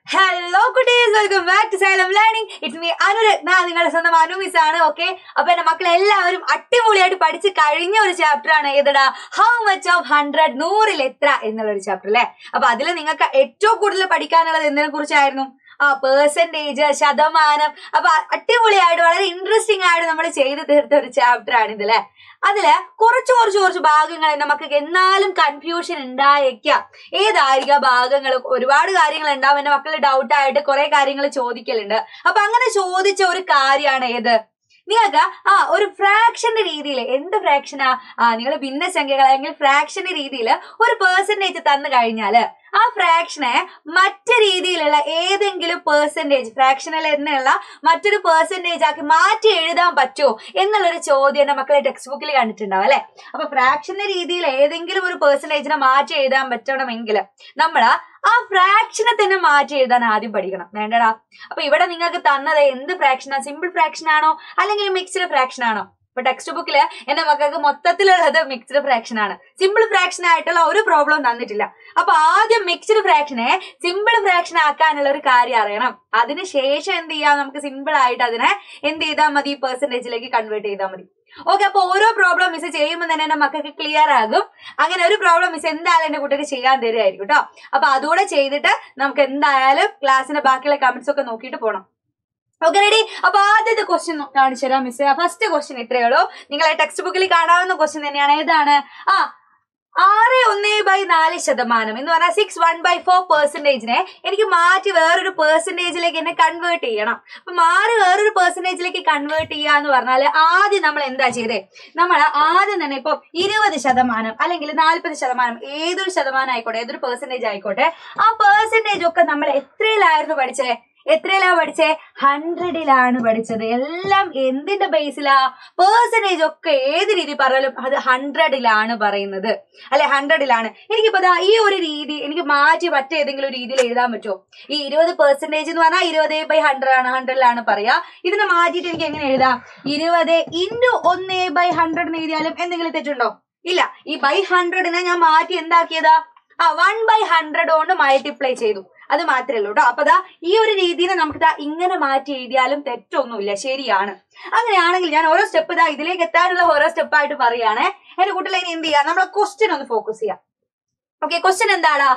Hello goodies, welcome back to Salem Learning. It's me Anuratna. നിങ്ങളുടെ സ്വന്തം Anu miss ആണ്. Okay, അപ്പൊ എന്റെ മക്കളെ എല്ലാവരും അടിപൊളിയായിട്ട് പഠിച്ച് കഴിഞ്ഞ ഒരു ചാപ്റ്റർ ആണ് ഏതാ ഹൗ മച്ച് ഓഫ് 100 നൂറിൽ എത്ര എന്നുള്ള ഒരു ചാപ്റ്റർ അല്ലെ. അപ്പൊ അതിൽ നിങ്ങൾക്ക് ഏറ്റവും കൂടുതൽ പഠിക്കാനുള്ളത് എന്തിനെ കുറിച്ചായിരുന്നു? പെർസെന്റേജ്, ശതമാനം. അപ്പൊ അടിപൊളിയായിട്ട് വളരെ ഇൻട്രസ്റ്റിംഗ് ആയിട്ട് നമ്മൾ ചെയ്ത് തീർത്ത ഒരു ചാപ്റ്റർ ആണ് ഇത് അല്ലെ. അതില് കുറച്ച് ഭാഗങ്ങൾ നമുക്ക് എന്നാലും കൺഫ്യൂഷൻ ഉണ്ടായേക്കാം. ഏതായിരിക്കും ഭാഗങ്ങൾ? ഒരുപാട് കാര്യങ്ങൾ ഉണ്ടാവും. എന്റെ മക്കളുടെ ഡൗട്ട് ആയിട്ട് കുറെ കാര്യങ്ങൾ ചോദിക്കലുണ്ട്. അപ്പൊ അങ്ങനെ ചോദിച്ച ഒരു കാര്യമാണ് ഏത്? നിങ്ങൾക്ക് ഒരു ഫ്രാക്ഷന്റെ രീതിയിൽ, എന്ത് ഫ്രാക്ഷനാ? നിങ്ങൾ ഭിന്നസംഖ്യകൾ അല്ലെങ്കിൽ ഫ്രാക്ഷന്റെ രീതിയിൽ ഒരു പെർസെന്റേജ് തന്നു കഴിഞ്ഞാല് ആ ഫ്രാക്ഷനെ മറ്റു രീതിയിലുള്ള ഏതെങ്കിലും പെർസെന്റേജ്, ഫ്രാക്ഷനിൽ എന്നുള്ള മറ്റൊരു പെർസെന്റേജ് ആക്കി മാറ്റി എഴുതാൻ പറ്റുമോ എന്നുള്ളൊരു ചോദ്യം എന്റെ മക്കളെ ടെക്സ്റ്റ് ബുക്കിൽ കണ്ടിട്ടുണ്ടാവും അല്ലെ. അപ്പൊ ഫ്രാക്ഷന്റെ രീതിയിൽ ഏതെങ്കിലും ഒരു പെർസെന്റേജിനെ മാറ്റി എഴുതാൻ പറ്റണമെങ്കിൽ നമ്മൾ ആ ഫ്രാക്ഷനെ തന്നെ മാറ്റി എഴുതാൻ ആദ്യം പഠിക്കണം. വേണ്ടടാ. അപ്പൊ ഇവിടെ നിങ്ങൾക്ക് തന്നത് എന്ത് ഫ്രാക്ഷനാ? സിമ്പിൾ ഫ്രാക്ഷൻ ആണോ അല്ലെങ്കിൽ മിക്സ്ഡ് ഫ്രാക്ഷൻ ആണോ? ഇപ്പൊ ടെക്സ്റ്റ് ബുക്കില് എന്റെ മക്കൾക്ക് മൊത്തത്തിലുള്ളത് മിക്സ്ഡ് ഫ്രാക്ഷൻ ആണ്. സിമ്പിൾ ഫ്രാക്ഷൻ ആയിട്ടുള്ള ഒരു പ്രോബ്ലം തന്നിട്ടില്ല. അപ്പൊ ആദ്യം മിക്സ്ഡ് ഫ്രാക്ഷനെ സിമ്പിൾ ഫ്രാക്ഷൻ ആക്കാനുള്ള ഒരു കാര്യം അറിയണം. അതിനുശേഷം എന്ത് ചെയ്യാം? നമുക്ക് സിമ്പിൾ ആയിട്ട് അതിനെ എന്ത് ചെയ്താൽ മതി? പെർസെന്റേജിലേക്ക് കൺവേർട്ട് ചെയ്താൽ മതി. ഓക്കെ, അപ്പൊ ഓരോ പ്രോബ്ലം മിസ് ചെയ്യുമ്പോൾ തന്നെ എന്റെ മക്കൾക്ക് ക്ലിയർ ആകും. അങ്ങനെ ഒരു പ്രോബ്ലം മിസ് എന്തായാലും എന്റെ കുട്ടിക്ക് ചെയ്യാൻ തരുമായിരിക്കും കേട്ടോ. അപ്പൊ അതുകൂടെ ചെയ്തിട്ട് നമുക്ക് എന്തായാലും ക്ലാസ്സിന്റെ ബാക്കിയുള്ള കമന്റ്സ് ഒക്കെ നോക്കിയിട്ട് പോകണം. Okay, ready? അപ്പൊ ആദ്യത്തെ ക്വസ്റ്റ്യൻ കാണിച്ചു തരാം മിസ്. ഫസ്റ്റ് ക്വസ്റ്റ്യൻ ഇത്രയേ ഉള്ളൂ. നിങ്ങളെ ടെക്സ്റ്റ് ബുക്കിൽ കാണാവുന്ന ക്വസ്റ്റ്യൻ തന്നെയാണ്. ഏതാണ്? 6.1/4% എന്ന് പറഞ്ഞാൽ 6/1/4% എനിക്ക് മാറ്റി വേറൊരു പെർസെന്റേജിലേക്ക് എന്നെ കൺവേർട്ട് ചെയ്യണം. അപ്പൊ മാറി വേറൊരു പെർസെന്റേജിലേക്ക് കൺവേർട്ട് ചെയ്യാന്ന് പറഞ്ഞാൽ ആദ്യം നമ്മൾ എന്താ ചെയ്തേ? നമ്മൾ ആദ്യം തന്നെ ഇപ്പൊ 20% അല്ലെങ്കിൽ 40%, ഏതൊരു ശതമാനം ആയിക്കോട്ടെ, ഏതൊരു പെർസെന്റേജ് ആയിക്കോട്ടെ, ആ പെർസെന്റേജ് ഒക്കെ നമ്മൾ എത്രയിലായിരുന്നു പഠിച്ചേ? എത്രയിലാ പഠിച്ചേ? 100ലാണ് പഠിച്ചത്. എല്ലാം എന്തിന്റെ ബേസിലാ? പെർസെന്റേജ് ഒക്കെ ഏത് രീതി പറഞ്ഞാലും അത് 100ലാണ് പറയുന്നത് അല്ലെ. 100ലാണ്. എനിക്കിപ്പോ ഈ ഒരു രീതി എനിക്ക് മാറ്റി മറ്റേതെങ്കിലും രീതിയിൽ എഴുതാൻ പറ്റുമോ? ഈ 20% എന്ന് പറഞ്ഞാൽ 20/100 ആണ്, 100ലാണ് പറയാ. ഇതിനെ മാറ്റിയിട്ട് എനിക്ക് എങ്ങനെ എഴുതാം? 20 × 1/100 എന്ന് എഴുതിയാലും എന്തെങ്കിലും തെറ്റുണ്ടോ? ഇല്ല. ഈ /100നെ ഞാൻ മാറ്റി എന്താക്കിയതാ? 1/100 കൊണ്ട് മൾട്ടിപ്ലൈ ചെയ്തു. അത് മാത്രമേ ഉള്ളൂ കേട്ടോ. അപ്പൊ ഈ ഒരു രീതിയിൽ നമുക്ക് ഇങ്ങനെ മാറ്റി എഴുതിയാലും തെറ്റൊന്നുമില്ല, ശരിയാണ്. അങ്ങനെയാണെങ്കിൽ ഞാൻ ഓരോ സ്റ്റെപ്പ് ഇതിലേക്ക് എത്താനുള്ള ഓരോ സ്റ്റെപ്പായിട്ട് പറയുകയാണെ. എന്റെ കുട്ടികളെ ഇനി എന്ത് ചെയ്യാം? നമ്മളെ ക്വസ്റ്റ്യൻ ഒന്ന് ഫോക്കസ് ചെയ്യാം. ഓക്കെ, ക്വസ്റ്റ്യൻ എന്താണ്?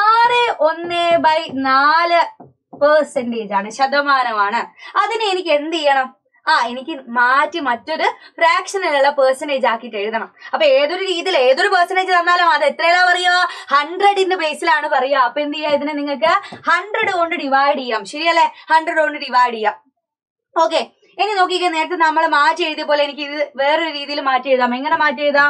6.1/4% ആണ്, ശതമാനമാണ്. അതിനെ എനിക്ക് എന്ത് ചെയ്യണം? എനിക്ക് മാറ്റി മറ്റൊരു ഫ്രാക്ഷനിലുള്ള പെർസെന്റേജ് ആക്കിയിട്ട് എഴുതണം. അപ്പൊ ഏതൊരു രീതിയിൽ ഏതൊരു പെർസെന്റേജ് തന്നാലും അത് എത്രയാ പറയുക? 100ന്റെ ബേസിലാണ് പറയുക. അപ്പൊ എന്ത് ചെയ്യാം? ഇതിനെ നിങ്ങൾക്ക് 100 കൊണ്ട് ഡിവൈഡ് ചെയ്യാം. ശരിയല്ലേ? 100 കൊണ്ട് ഡിവൈഡ് ചെയ്യാം. ഓക്കെ, ഇനി നോക്കിക്കേ. നേരത്തെ നമ്മൾ മാറ്റി എഴുതിയ പോലെ എനിക്ക് ഇത് വേറൊരു രീതിയിൽ മാറ്റി എഴുതാം. എങ്ങനെ മാറ്റി എഴുതാം?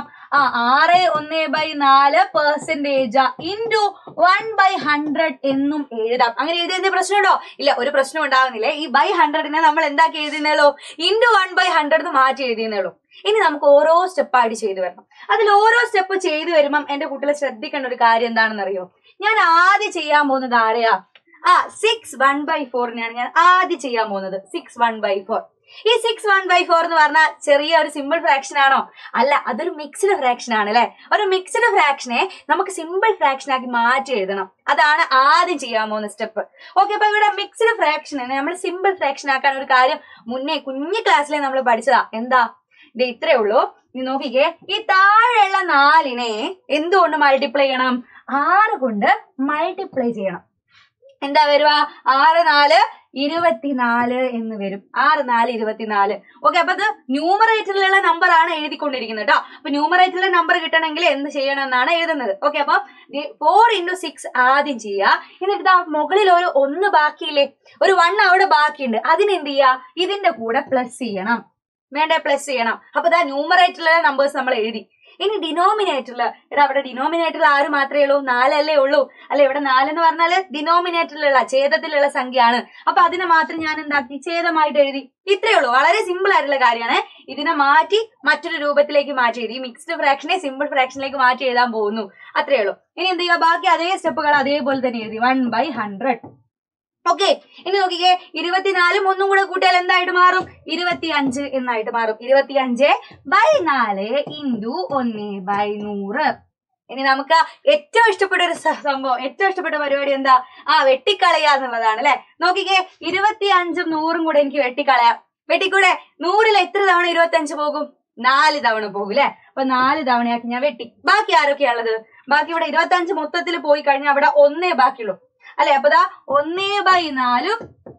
6.1/4% × 1/100 എന്നും എഴുതാം. അങ്ങനെ എഴുതിയ പ്രശ്നമുണ്ടോ? ഇല്ല, ഒരു പ്രശ്നം ഉണ്ടാകുന്നില്ലേ. ഈ /100നെ നമ്മൾ എന്താക്കി എഴുതുന്നേളൂ? × 1/100 മാറ്റി എഴുതിയുന്നേളൂ. ഇനി നമുക്ക് ഓരോ സ്റ്റെപ്പായിട്ട് ചെയ്തു വരണം. അതിൽ ഓരോ സ്റ്റെപ്പ് ചെയ്തു വരുമ്പം എന്റെ കുട്ടികളെ ശ്രദ്ധിക്കേണ്ട ഒരു കാര്യം എന്താണെന്ന് അറിയോ? ഞാൻ ആദ്യം ചെയ്യാൻ പോകുന്നത് ആരെയാ? 6/1/4നെയാണ് ഞാൻ ആദ്യം ചെയ്യാൻ പോകുന്നത്. 6/1/4. ഈ 6/1/4 എന്ന് പറഞ്ഞാൽ ചെറിയ ഒരു സിമ്പിൾ ഫ്രാക്ഷൻ ആണോ? അല്ല, അതൊരു മിക്സ്ഡ് ഫ്രാക്ഷൻ ആണ് അല്ലെ. ഒരു മിക്സ്ഡ് ഫ്രാക്ഷനെ നമുക്ക് സിമ്പിൾ ഫ്രാക്ഷൻ ആക്കി മാറ്റി എഴുതണം. അതാണ് ആദ്യം ചെയ്യാൻ പോകുന്ന സ്റ്റെപ്പ്. ഓക്കെ, അപ്പൊ ഇവിടെ മിക്സ്ഡ് ഫ്രാക്ഷനെ നമ്മൾ സിമ്പിൾ ഫ്രാക്ഷൻ ആക്കാൻ ഒരു കാര്യം മുന്നേ കുഞ്ഞു ക്ലാസ്സിലെ നമ്മൾ പഠിച്ചതാ. എന്താ? ഇത് ഇത്രേ ഉള്ളൂ. നീ നോക്കിക്കേ. ഈ താഴെയുള്ള 4നെ എന്തുകൊണ്ട് മൾട്ടിപ്ലൈ ചെയ്യണം? 6 കൊണ്ട് മൾട്ടിപ്ലൈ ചെയ്യണം. എന്താ വരുക? 6 4 24 എന്ന് വരും. 6 4 24. ഓക്കെ, അപ്പൊ അത് ന്യൂമറേറ്ററിലുള്ള നമ്പർ ആണ് എഴുതിക്കൊണ്ടിരിക്കുന്നത് കേട്ടോ. അപ്പൊ ന്യൂമറേറ്ററിലെ നമ്പർ കിട്ടണമെങ്കിൽ എന്ത് ചെയ്യണം എന്നാണ് എഴുതുന്നത്. ഓക്കെ, അപ്പൊ 4 × 6 ആദ്യം ചെയ്യുക. എന്നിട്ട് മുകളിൽ ഒരു 1 ബാക്കിയില്ലേ? ഒരു 1 അവിടെ ബാക്കിയുണ്ട്. അതിനെന്ത് ചെയ്യുക? ഇതിന്റെ കൂടെ പ്ലസ് ചെയ്യണം. വേണ്ടേ? പ്ലസ് ചെയ്യണം. അപ്പൊ ന്യൂമറേറ്ററിലെ നമ്പേഴ്സ് നമ്മൾ എഴുതി. ഇനി ഡിനോമിനേറ്ററിൽ, അവിടെ ഡിനോമിനേറ്ററിൽ 6 മാത്രമേ ഉള്ളൂ, 4 അല്ലേ ഉള്ളൂ അല്ലെ. ഇവിടെ 4 എന്ന് പറഞ്ഞാല് ഡിനോമിനേറ്ററിലുള്ള ഛേദത്തിലുള്ള സംഖ്യയാണ്. അപ്പൊ അതിനെ മാത്രം ഞാൻ എന്താക്കി? ഛേദമായിട്ട് എഴുതി. ഇത്രയേ ഉള്ളൂ. വളരെ സിമ്പിൾ ആയിട്ടുള്ള കാര്യമാണ്. ഇതിനെ മാറ്റി മറ്റൊരു രൂപത്തിലേക്ക് മാറ്റി എഴുതി. മിക്സ്ഡ് ഫ്രാക്ഷനെ സിമ്പിൾ ഫ്രാക്ഷനിലേക്ക് മാറ്റി എഴുതാൻ പോകുന്നു. അത്രയേ ഉള്ളൂ. ഇനി എന്ത് ചെയ്യുക? ബാക്കി അതേ സ്റ്റെപ്പുകൾ അതേപോലെ തന്നെ എഴുതി. 1/100. ഓക്കെ, ഇനി നോക്കിക്കേ. 24 ഒന്നും കൂടെ കൂട്ടിയാൽ എന്തായിട്ട് മാറും? 25 എന്നായിട്ട് മാറും. 25/4 × 1/100 ഇനി നമുക്ക് ഏറ്റവും ഇഷ്ടപ്പെട്ട ഒരു സംഭവം, ഏറ്റവും ഇഷ്ടപ്പെട്ട പരിപാടി എന്താ? വെട്ടിക്കളയുക എന്നുള്ളതാണ് അല്ലെ. നോക്കിക്കേ, 25ഉം 100ഉം കൂടെ എനിക്ക് വെട്ടിക്കളയാം. വെട്ടിക്കൂടെ? 100ൽ എത്ര തവണ 25 പോകും? 4 തവണ പോകും അല്ലെ. അപ്പൊ 4 തവണയാക്കി ഞാൻ വെട്ടി. ബാക്കി ആരൊക്കെയാണുള്ളത്? ബാക്കി ഇവിടെ 25 മൊത്തത്തിൽ പോയി കഴിഞ്ഞാൽ അവിടെ 1 ബാക്കിയുള്ളൂ അല്ലെ. അപ്പൊ 1/4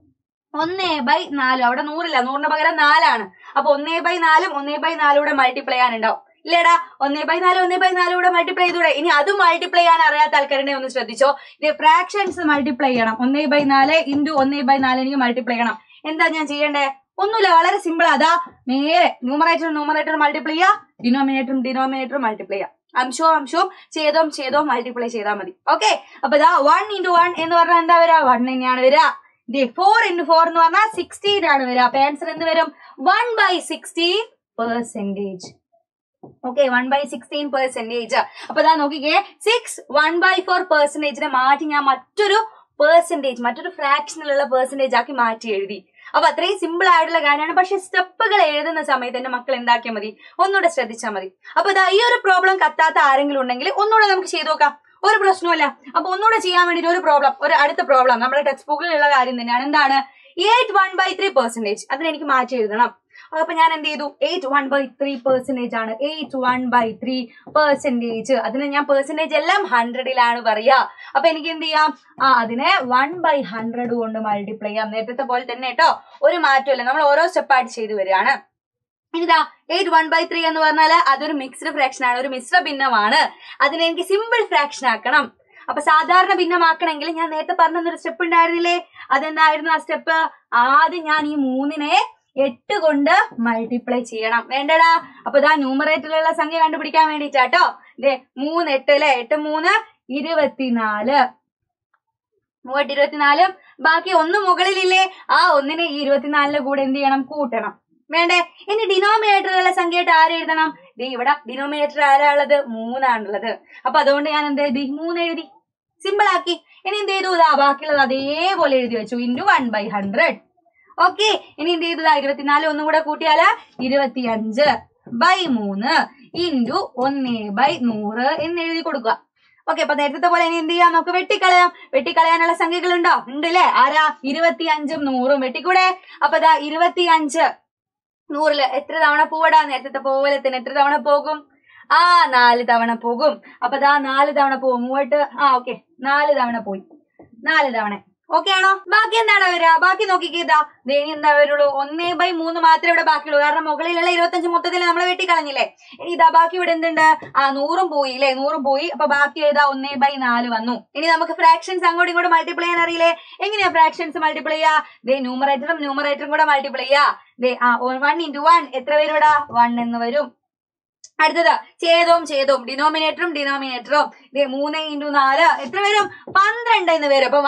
1/4 അവിടെ 100 ഇല്ല, 100ന് പകരം 4 ആണ്. അപ്പൊ 1/4 1/4 കൂടെ മൾട്ടിപ്ലൈ ചെയ്യാനുണ്ടാവും ഇല്ലേടാ. 1/4 1/4 കൂടെ മൾട്ടിപ്ലൈ ചെയ്തൂടെ? ഇനി അത് മൾട്ടിപ്ലൈ ചെയ്യാൻ അറിയാത്ത ആൾക്കാരുടെ ഒന്ന് ശ്രദ്ധിച്ചോ. ഇത് ഫ്രാക്ഷൻസ് മൾട്ടിപ്ലൈ ചെയ്യണം. 1/4 ഇൻറ്റു 1/4 എനിക്ക് മൾട്ടിപ്ലൈ ചെയ്യണം. എന്താ ഞാൻ ചെയ്യണ്ടേ? ഒന്നുമില്ല, വളരെ സിമ്പിൾ. അതാ നേരെ ന്യൂമറേറ്റർ മൾട്ടിപ്ലൈ ചെയ്യുക, ഡിനോമിനേറ്റർ മൾട്ടിപ്ലൈ ചെയ്യുക. അംശവും ഛേദവും മൾട്ടിപ്ലൈ ചെയ്താൽ മതി. ഓക്കെ, അപ്പൊ 1 × 1 എന്ന് പറഞ്ഞാൽ എന്താ വരിക? 1 തന്നെയാണ് വരിക. 4 × 4 എന്ന് പറഞ്ഞാൽ 16 ആണ് വരിക. അപ്പൊ ആൻസർ എന്ത് വരും? 1/16%. ഓക്കെ, 1/16%. അപ്പൊ നോക്കിക്കേ, 6 1/4%നെ മാറ്റി ഞാൻ മറ്റൊരു ഫ്രാക്ഷനിലുള്ള പെർസെന്റേജ് ആക്കി മാറ്റി എഴുതി. അപ്പൊ അത്രയും സിമ്പിൾ ആയിട്ടുള്ള കാര്യമാണ്. പക്ഷെ സ്റ്റെപ്പുകൾ എഴുതുന്ന സമയത്ത് എന്റെ മക്കൾ എന്താക്കിയാൽ മതി? ഒന്നുകൂടെ ശ്രദ്ധിച്ചാൽ മതി. അപ്പൊ ഈ ഒരു പ്രോബ്ലം കത്താത്ത ആരെങ്കിലും ഉണ്ടെങ്കിൽ ഒന്നുകൂടെ നമുക്ക് ചെയ്തു നോക്കാം, ഒരു പ്രശ്നമല്ല. അപ്പൊ ഒന്നുകൂടെ ചെയ്യാൻ വേണ്ടിട്ട് ഒരു അടുത്ത പ്രോബ്ലം നമ്മുടെ ടെക്സ്റ്റ് ബുക്കിലുള്ള കാര്യം തന്നെയാണ്. എന്താണ്? 8 1/3%. അതിനെനിക്ക് മാറ്റി എഴുതണം. അപ്പൊ ഞാൻ എന്ത് ചെയ്തു? 8 1/3% ആണ്. 8 1/3%. അതിന് ഞാൻ പെർസെന്റേജ് എല്ലാം 100ലാണ് പറയാ. അപ്പൊ എനിക്ക് എന്ത് ചെയ്യാം? അതിനെ 1/100 കൊണ്ട് മൾട്ടിപ്ലൈ ചെയ്യാം. നേരത്തെ പോലെ തന്നെ കേട്ടോ, ഒരു മാറ്റമില്ല. നമ്മൾ ഓരോ സ്റ്റെപ്പായിട്ട് ചെയ്തു വരികയാണ്. ഇനിതാ 8 1/3 എന്ന് പറഞ്ഞാൽ അതൊരു മിക്സ്ഡ് ഫ്രാക്ഷൻ ആണ്, ഒരു മിശ്ര ഭിന്നമാണ്. അതിനെ എനിക്ക് സിമ്പിൾ ഫ്രാക്ഷൻ ആക്കണം. അപ്പൊ സാധാരണ ഭിന്നമാക്കണമെങ്കിൽ ഞാൻ നേരത്തെ പറഞ്ഞൊരു സ്റ്റെപ്പ് ഉണ്ടായിരുന്നില്ലേ? അതെന്തായിരുന്നു ആ സ്റ്റെപ്പ്? ആദ്യം ഞാൻ ഈ 3നെ 8 കൊണ്ട് മൾട്ടിപ്ലൈ ചെയ്യണം. വേണ്ടടാ. അപ്പൊ ന്യൂമറേറ്ററിലുള്ള സംഖ്യ കണ്ടുപിടിക്കാൻ വേണ്ടിട്ടാട്ടോ. 3 8 അല്ലെ. 8 3 24. 24. ബാക്കി 1 മുകളിലില്ലേ? ആ 1നെ ഈ 24ന്റെ കൂടെ എന്ത് ചെയ്യണം? കൂട്ടണം. വേണ്ടേ? ഇനി ഡിനോമിനേറ്ററിലുള്ള സംഖ്യയായിട്ട് ആര് എഴുതണം? ഇവിടെ ഡിനോമിനേറ്റർ ആരാളുള്ളത്? 3 ആണുള്ളത്. അപ്പൊ അതുകൊണ്ട് ഞാൻ എന്ത് എഴുതി? 3 എഴുതി. സിമ്പിൾ ആക്കി. ഇനി എന്ത് ചെയ്തു? ബാക്കിയുള്ളത് അതേപോലെ എഴുതി വെച്ചു. ഇൻറ്റു 1/100. ഓക്കെ, ഇനി എന്ത് ചെയ്തു? 24 ഒന്നും കൂടെ കൂട്ടിയാല് 25/3 ഇൻറ്റു 1/100 എന്ന് എഴുതി കൊടുക്കുക. ഓക്കെ, അപ്പൊ നേരത്തെ പോലെ ഇനി എന്ത് ചെയ്യാം? നമുക്ക് വെട്ടിക്കളയാം. വെട്ടിക്കളയാനുള്ള സംഖ്യകളുണ്ടോ? ഉണ്ട് അല്ലേ? ആരാ? 25ഉം 100ഉം വെട്ടിക്കൂടെ? അപ്പൊ 25 100ല് എത്ര തവണ പോവടാ? നേരത്തെ പോലെ തന്നെ എത്ര തവണ പോകും? 4 തവണ പോകും. അപ്പൊ 4 തവണ പോകും. 3 ഓക്കെ, 4 തവണ പോയി. 4 തവണ. ഓക്കെ ആണോ? ബാക്കി എന്താണ് വരിക? ബാക്കി നോക്കിക്കേ. ഇനി എന്താ വരുള്ളൂ? 1/3 മാത്രമേ ഇവിടെ ബാക്കിയുള്ളൂ. കാരണം മുകളിലുള്ള 25 മൊത്തത്തിൽ നമ്മൾ വെട്ടിക്കളഞ്ഞില്ലേ. ഇനി ബാക്കി ഇവിടെ എന്തുണ്ട്? 100ഉം പോയി അല്ലെ. 100ഉം പോയി. അപ്പൊ ബാക്കി 1/4 വന്നു. ഇനി നമുക്ക് ഫ്രാക്ഷൻസ് അങ്ങോട്ടും ഇങ്ങോട്ടും മൾട്ടിപ്ലൈ ചെയ്യാൻ അറിയില്ലേ? എങ്ങനെയാ ഫ്രാക്ഷൻസ് മൾട്ടിപ്ലൈ ചെയ്യാ? ന്യൂമറേറ്ററും കൂടെ മൾട്ടിപ്ലൈ ചെയ്യാ. 1 × 1 എത്ര വരും ഇവിടെ? 1 എന്ന് വരും. അടുത്തത് ഛേദവും ഡിനോമിനേറ്ററും 3 × 4 എത്ര വരും? 12 എന്ന് വരും. അപ്പൊ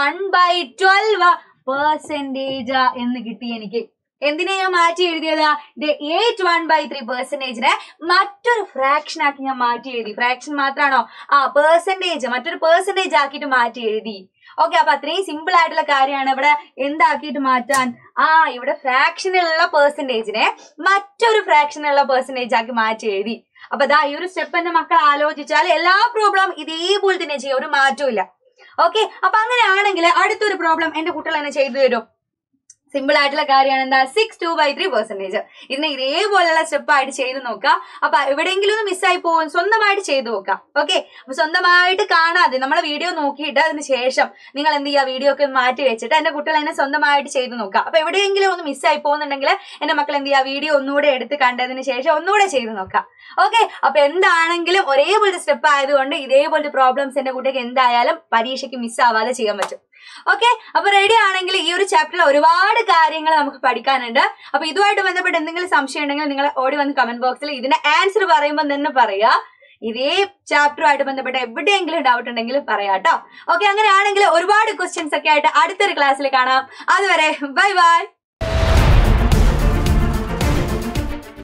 1/12% എന്ന് കിട്ടി എനിക്ക്. എന്തിനെ ഞാൻ മാറ്റി എഴുതിയത്? 8 1/3%നെ മറ്റൊരു ഫ്രാക്ഷൻ ആക്കി ഞാൻ മാറ്റി എഴുതി. ഫ്രാക്ഷൻ മാത്രാണോ? പെർസെന്റേജ് മറ്റൊരു പെർസെന്റേജ് ആക്കിയിട്ട് മാറ്റി എഴുതി. ഓക്കെ, അപ്പൊ അത്രയും സിമ്പിൾ ആയിട്ടുള്ള കാര്യമാണ്. ഇവിടെ എന്താക്കിയിട്ട് മാറ്റാൻ? ഇവിടെ ഫ്രാക്ഷനിലുള്ള പെർസെന്റേജിനെ മറ്റൊരു ഫ്രാക്ഷനിലുള്ള പെർസെന്റേജ് ആക്കി മാറ്റി എഴുതി. അപ്പൊ ഈ ഒരു സ്റ്റെപ്പ് എന്റെ മക്കൾ ആലോചിച്ചാൽ എല്ലാ പ്രോബ്ലം ഇതേപോലെ തന്നെ ചെയ്യും, ഒരു മാറ്റവും ഇല്ല. ഓക്കെ, അപ്പൊ അങ്ങനെയാണെങ്കിൽ അടുത്തൊരു പ്രോബ്ലം എന്റെ കുട്ടികൾ തന്നെ ചെയ്തു തരും. സിമ്പിൾ ആയിട്ടുള്ള കാര്യമാണ്. എന്താ? 6 2/3%. ഇതിനെ ഇതേപോലെയുള്ള സ്റ്റെപ്പ് ആയിട്ട് ചെയ്ത് നോക്കാം. അപ്പൊ എവിടെയെങ്കിലും ഒന്ന് മിസ്സായി പോകും, സ്വന്തമായിട്ട് ചെയ്ത് നോക്കാം. ഓക്കെ, അപ്പൊ സ്വന്തമായിട്ട് കാണാതെ നമ്മളെ വീഡിയോ നോക്കിയിട്ട് അതിന് ശേഷം നിങ്ങൾ എന്ത് ചെയ്യുക? വീഡിയോ ഒക്കെ മാറ്റി വെച്ചിട്ട് എന്റെ കുട്ടികൾ തന്നെ സ്വന്തമായിട്ട് ചെയ്ത് നോക്കാം. അപ്പൊ എവിടെയെങ്കിലും ഒന്ന് മിസ്സായി പോകുന്നുണ്ടെങ്കിൽ എന്റെ മക്കൾ എന്ത് ചെയ്യുക? വീഡിയോ ഒന്നുകൂടെ എടുത്ത് കണ്ടതിന് ശേഷം ഒന്നുകൂടെ ചെയ്ത് നോക്കാം. ഓക്കെ, അപ്പൊ എന്താണെങ്കിലും ഒരേപോലത്തെ സ്റ്റെപ്പ് ആയതുകൊണ്ട് ഇതേപോലത്തെ പ്രോബ്ലംസ് എന്റെ കുട്ടിക്ക് എന്തായാലും പരീക്ഷയ്ക്ക് മിസ്സാവാതെ ചെയ്യാൻ പറ്റും. ഓക്കെ, അപ്പൊ റെഡി ആണെങ്കിൽ ഈ ഒരു ചാപ്റ്ററിൽ ഒരുപാട് കാര്യങ്ങൾ നമുക്ക് പഠിക്കാനുണ്ട്. അപ്പൊ ഇതുമായിട്ട് ബന്ധപ്പെട്ട് എന്തെങ്കിലും സംശയം ഉണ്ടെങ്കിൽ നിങ്ങൾ ഓടി വന്ന് കമന്റ് ബോക്സിൽ ഇതിന്റെ ആൻസർ പറയുമ്പോൾ തന്നെ പറയാ. ഇതേ ചാപ്റ്ററുമായിട്ട് ബന്ധപ്പെട്ട് എവിടെയെങ്കിലും ഡൗട്ട് ഉണ്ടെങ്കിൽ പറയാട്ടോ. ഓക്കെ, അങ്ങനെയാണെങ്കിൽ ഒരുപാട് ക്വസ്റ്റ്യൻസ് ഒക്കെ ആയിട്ട് അടുത്തൊരു ക്ലാസ്സിൽ കാണാം. അതുവരെ ബൈ ബൈ.